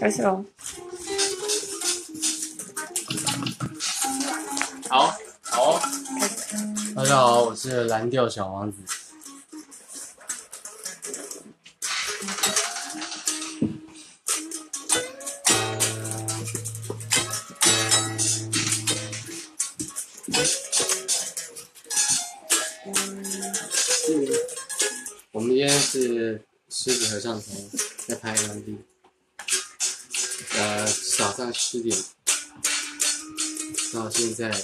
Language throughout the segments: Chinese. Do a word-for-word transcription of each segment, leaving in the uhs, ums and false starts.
开始喽。 好，好，大家好，我是蓝调小王子。我们今天是狮子合唱团在拍 M V， 呃，早上十点到现在，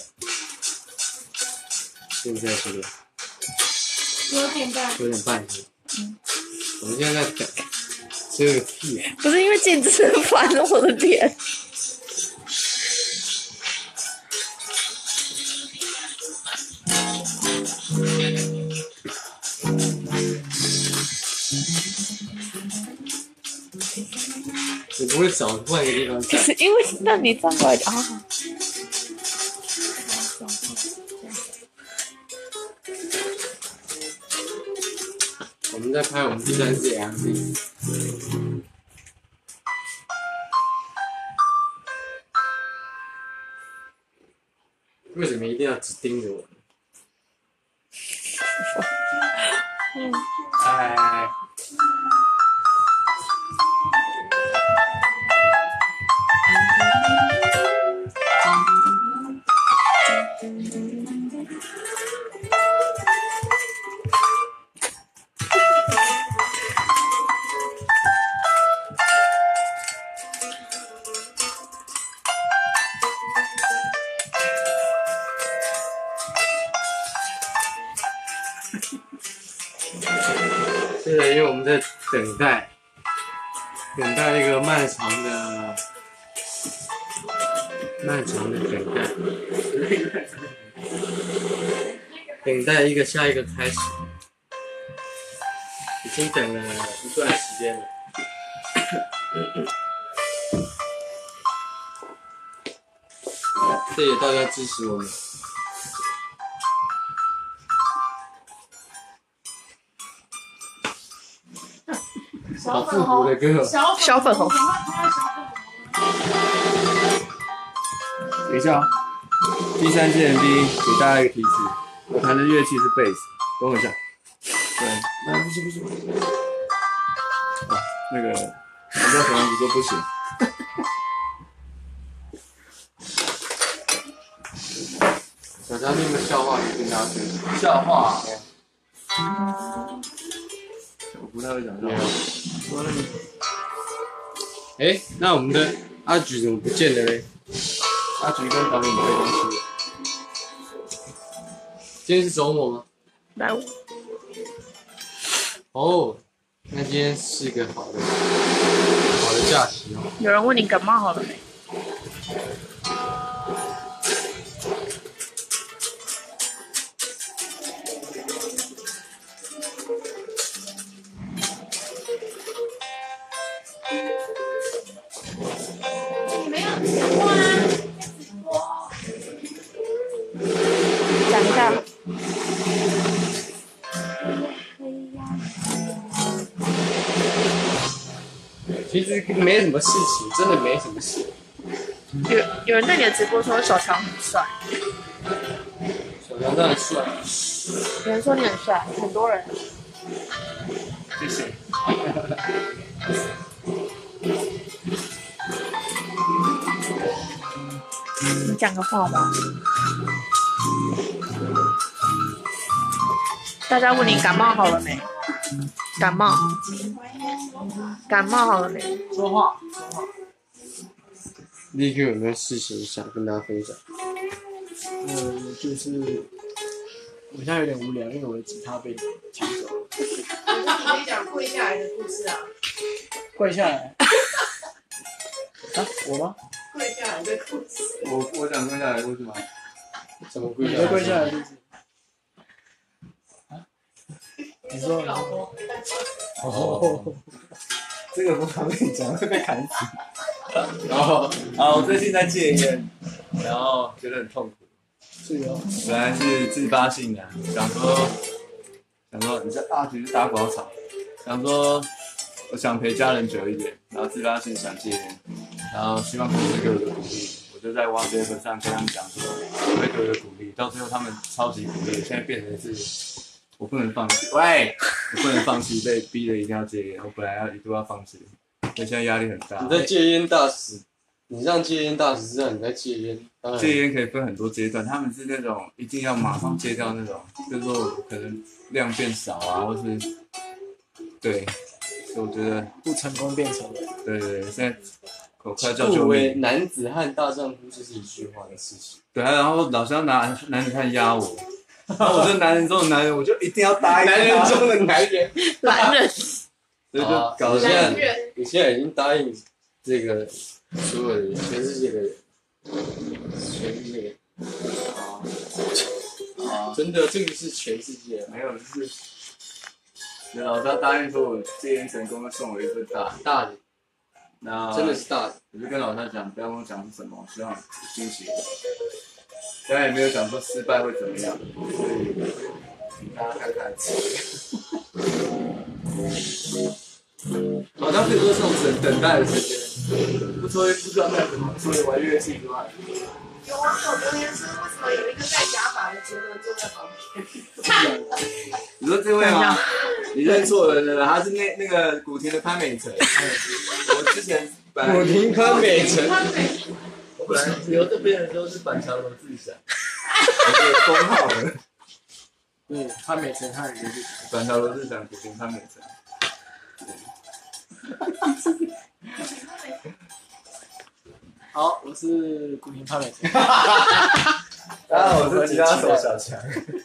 现在几点？ 九点半。 九点半。嗯。我们现在在等，这个屁！ 不是因为镜子反了我的脸。 你不会找换一个地方站？ 因为那你站过来啊。 我们在拍我们第三支 M V。为什么一定要只盯着我？ 嗯。 哎。是的，因为我们在等待，等待一个漫长的、漫长的等待，等待一个下一个开始，已经等了一段时间了。谢谢大家支持我们。好复古的歌， 小粉红。 等一下，第三支 M V 给大家一个提示，我弹的乐器是贝斯，等我一下。对，那不是不是不是，啊，那个蓝调小王子说不行。 小张那个笑话跟大家分享。 笑话。我不太会讲笑话。 哎，那我们的阿菊怎么不见了嘞？ 阿菊跟导演背东西。 今天是周末吗？ 来我。 哦，那今天是一个好的好的假期哦。 有人问你感冒好了没？讲一下。 其实没什么事情，真的没什么事。 有有人在你的直播说小强很帅， 小强真的很帅。 有人说你很帅，很多人。 谢谢。 你讲个话吧。大家问你感冒好了没？感冒。感冒好了没？ 说话，说话。 立刻有没有事情想跟大家分享？ 呃，就是我现在有点无聊，因为我的吉他被抢走了。 你可以讲跪下来的故事啊。 跪下来。啊，我吗？ 跪下来的故事。 我我讲跪下来的故事吗？ 怎么跪下来？ 你的跪下来的故事。啊？你说。 老婆。 哦。这个不常跟你讲，会被砍死。然后啊，我最近在戒烟，然后觉得很痛苦。是哦。本来是自发性的，想说，想说你这阿菊是打广场，想说我想陪家人久一点，然后自发性想戒烟， 然后希望公司给我的鼓励，我就在挖掘盒上跟他们讲说，我会给我的鼓励，到最后他们超级鼓励，现在变成是我不能放弃，喂，我不能放弃，被逼的一定要戒烟，我本来要一度要放弃，所以现在压力很大。 你在戒烟大使，你让戒烟大使知道你在戒烟，当然戒烟可以分很多阶段，他们是那种一定要马上戒掉那种，就是说可能量变少啊，或是对，所以我觉得不成功变成人。 对对对，现在我快叫救不为命。 男子汉大丈夫，就是一句话的事情。 对啊，然后老师要拿男子汉压我，然后我这男人中的男人，我就一定要答应他。 男人中的男人， 男人， 所以就搞得你现在现在男人你现在已经答应这个所有的人，全世界的人，全世界的人。 啊， 真的，这个是全世界。 没有，就是老师要答应说我戒烟成功，会送我一份大礼。 大的， 那真的是大的。 我就跟老师讲，不要跟我讲是什么，希望有惊喜。当然也没有讲说失败会怎么样，所以请大家看看。好像可以说这种等等待的时间，不抽不知道干什么，除了玩乐器之外。 有网友留言说，为什么有一个戴假发的杰伦坐在旁边？ 你说这位吗？你认错人了，他是那那个古亭的潘美辰。我之前本来古亭潘美辰， 我本来留这边的时候是板桥罗志祥，我是封号的。 对，他每次他也是板桥罗志祥，古亭潘美辰。 好，我是古亭潘美辰。 大家好，我是吉他手小强。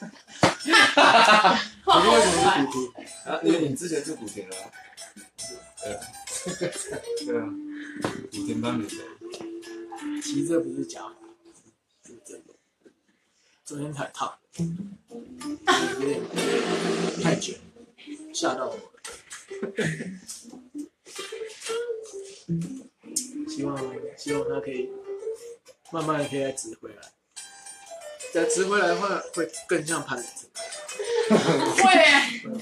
你为什么是古亭？ 啊，因为你之前住古亭了。对。对啊。古亭潘美辰。 其实这不是假发，是真的。昨天才烫的，有点太久，吓到我了。希望希望他可以慢慢的可以再直回来，再直回来的话会更像潘美辰。 会。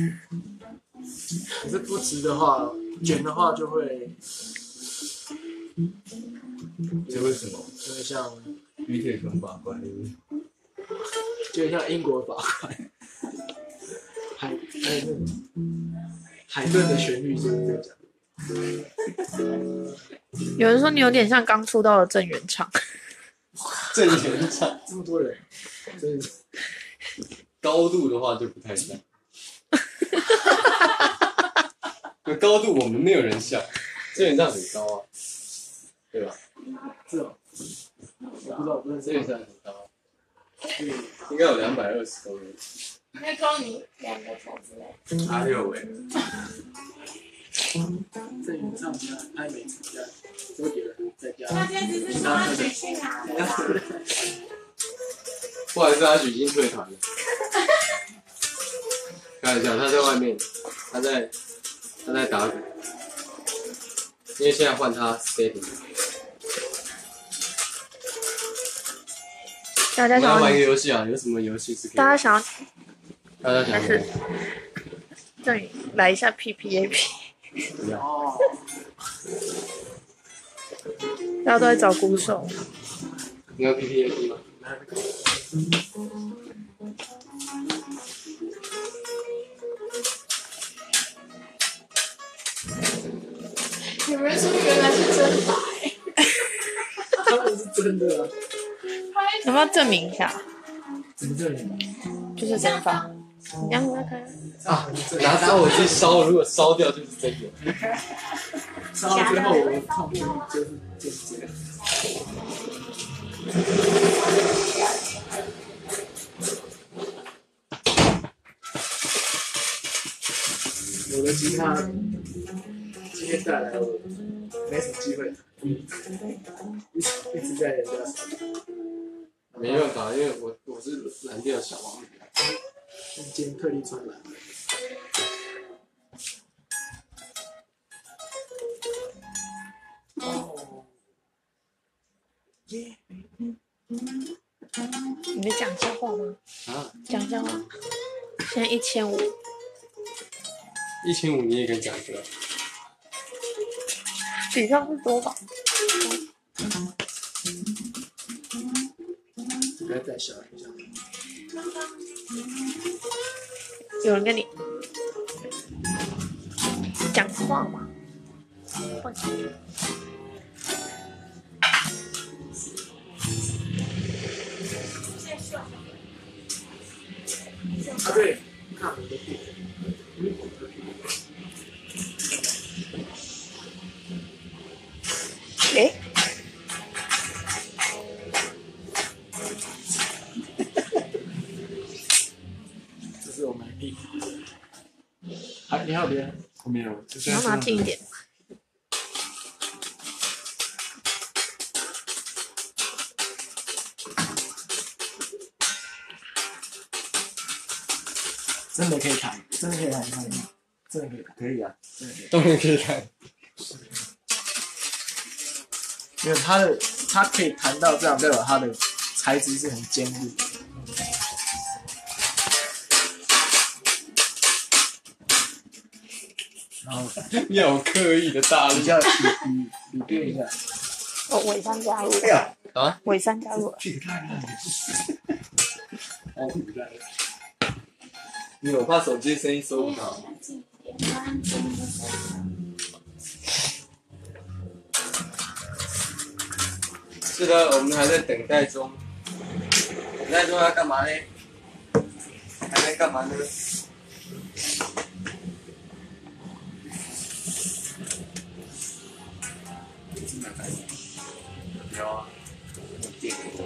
可是不直的话，卷的话就会这为什么？ 就会像于铁雄法官， 就会像英国法官，海还有那种海顿的旋律就是这样讲。 有人说你有点像刚出道的郑元畅。 正前场这么多人，真的是高度的话就不太像。高度我们没有人像，郑元畅很高啊，对吧？ 是哦，我不知道，我不认识郑元畅很高，应该有两百二十公分。 那高你两个头之类。 阿六伟。 郑元畅家、潘美辰家、周杰伦在家。 那现在只是说他举信啊。 不好意思，他已经退团了。开玩笑，他在外面，他在他在打鼓，因为现在换他 steady。 大家想要我们来玩一个游戏啊，有什么游戏是可以？ 大家想要大家想还是郑宇来一下 P P A P， 不要？ 哦， 大家都在找鼓手。 你要 P P A P 吗？ 有人说原来是真白。 他们是真的啊， 有没有证明一下？ 怎么证明？ 就是真发。你让他看。 啊，拿打火机烧，如果烧掉就是真的。 烧到最后我的痛就是就是这个。我的吉他今天带来我没什么机会，一直一直在人家手里。 没办法，因为我我是蓝调小王子。 今天特地穿蓝。哦，耶！ 你在讲笑话吗？ 啊， 讲笑话。现在一千五。 一千五你也敢讲出来？ 比上是多吧？ 这个再小一下。 有人跟你讲话吗？换啊，对，看我的屁股。 诶， 这是我们的屁股。还你还有别的？ 我没有，就你要拿近一点。 真的可以弹，真的可以弹，看一下，真的可以弹， 可以啊， 真的可以弹。 当然可以看。 因为它的它可以弹到这样，代表它的材质是很坚固的。然后你好刻意的大力比较比比比对一下， 哦，尾三加入哎呀， 啊！ 尾三加入了。 屁股太烂了。 好古代。 因为我怕手机声音收不到。 是的，我们还在等待中。等待中要干嘛呢？还在干嘛呢？有啊，有电锅。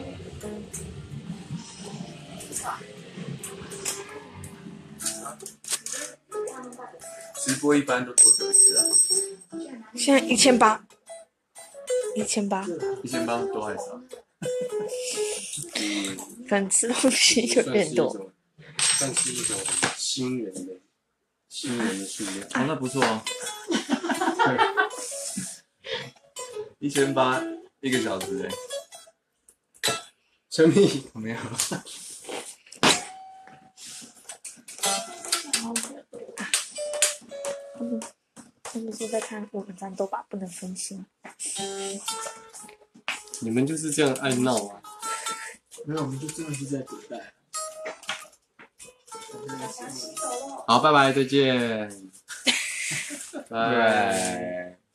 直播一般都多久一次啊？ 现在一千八，一千八， 一千八多还是少？ 嗯， 可能吃东西有点多。 算是一种新人的新人的数量。 哦，那不错哦。一千八一个小时哎。 生命没有。 他们他们是在看我们战斗吧，不能分心。 你们就是这样爱闹啊！ 没有，我们就真的是在等待。 好，拜拜，再见。拜拜拜。